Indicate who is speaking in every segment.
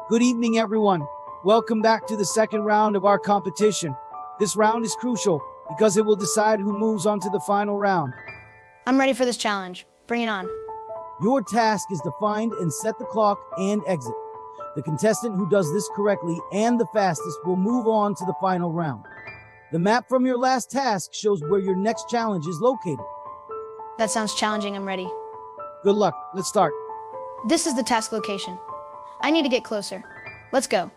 Speaker 1: Good evening, everyone. Welcome back to the second round of our competition. This round is crucial because it will decide who moves on to the final round.
Speaker 2: I'm ready for this challenge. Bring it on.
Speaker 1: Your task is to find and set the clock and exit. The contestant who does this correctly and the fastest will move on to the final round. The map from your last task shows where your next challenge is located.
Speaker 2: That sounds challenging. I'm ready.
Speaker 1: Good luck. Let's start.
Speaker 2: This is the task location. I need to get closer. Let's go.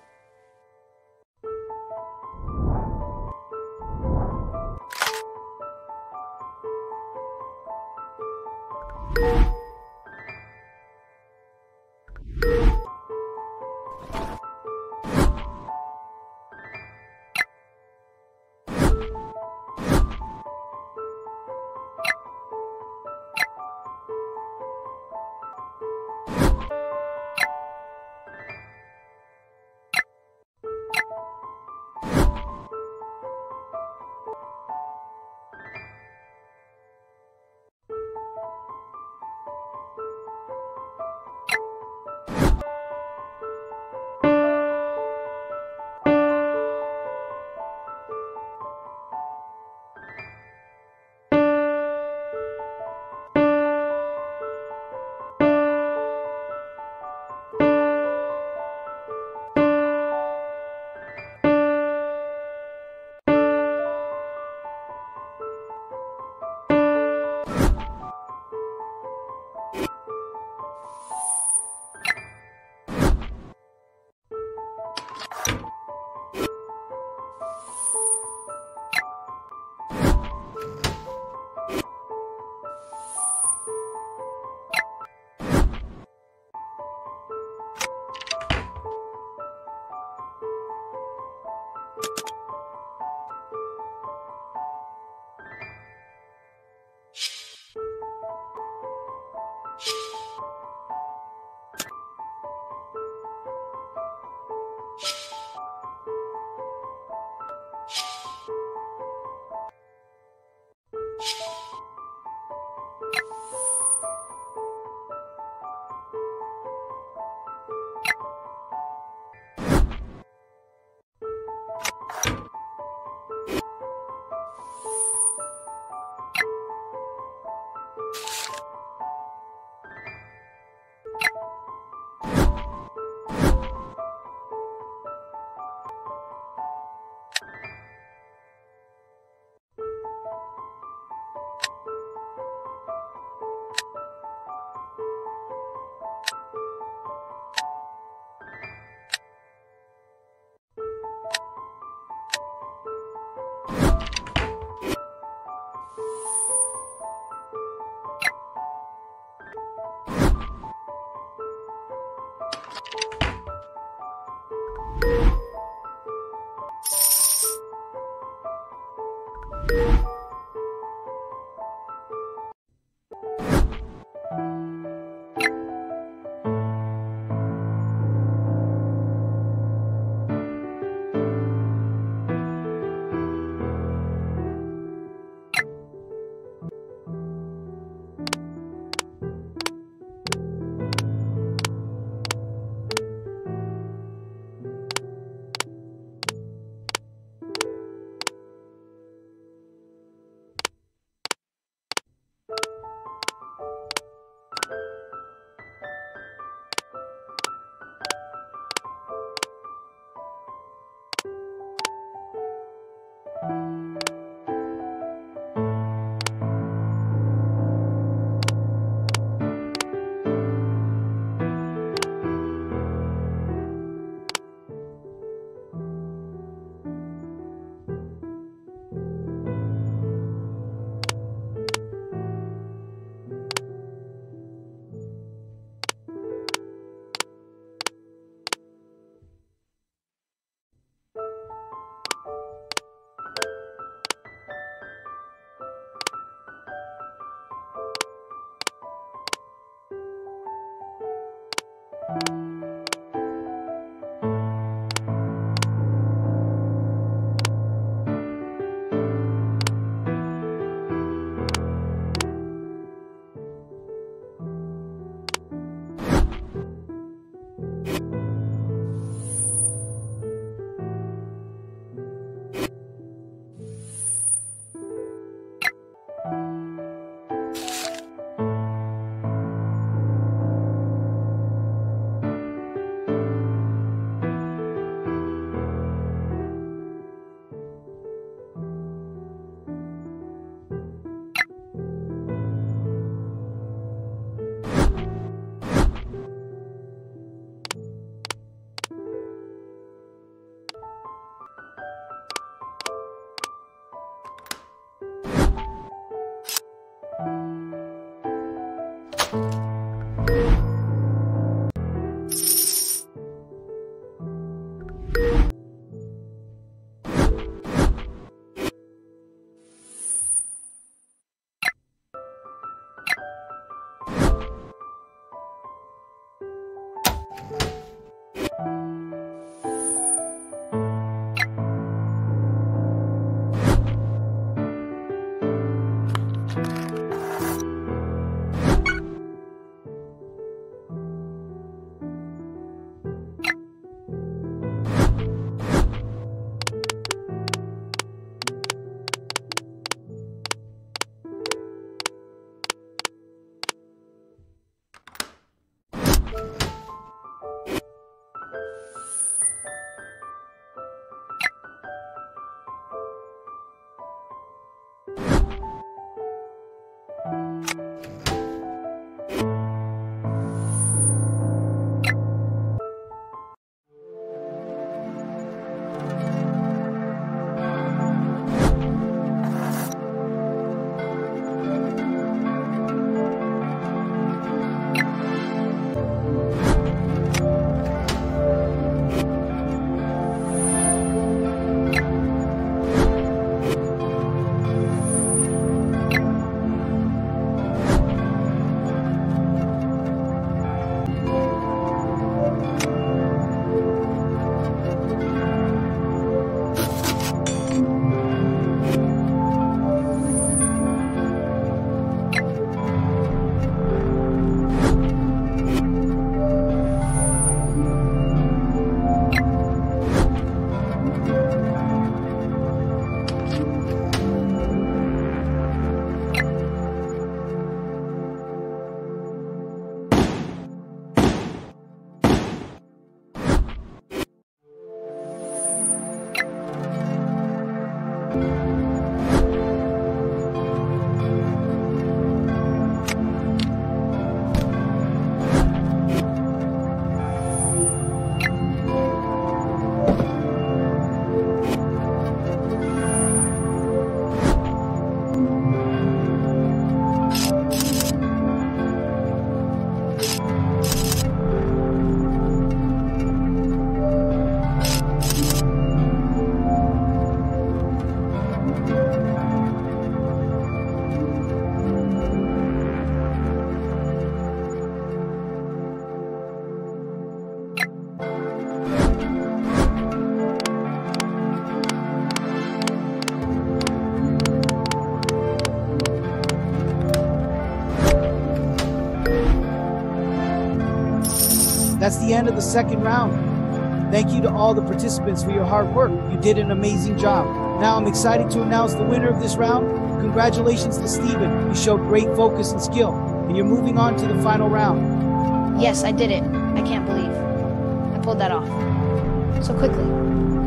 Speaker 1: that's the end of the second round. Thank you to all the participants for your hard work. You did an amazing job. Now I'm excited to announce the winner of this round. Congratulations to Steven. You showed great focus and skill, and you're moving on to the final round.
Speaker 2: Yes, I did it. I can't believe I pulled that off so quickly.